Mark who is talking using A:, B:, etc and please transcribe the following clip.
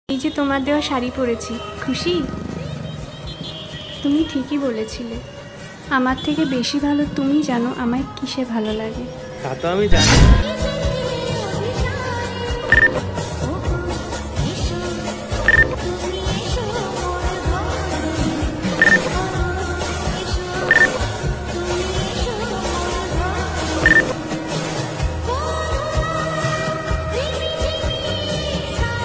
A: এই যে তোমার দেওয়া শাড়ি পরেছি, খুশি? তুমি ঠিকই বলেছিলে, আমার থেকে বেশি ভালো তুমি জানো আমায় কিসে ভালো লাগে।
B: তা তো আমি জানি।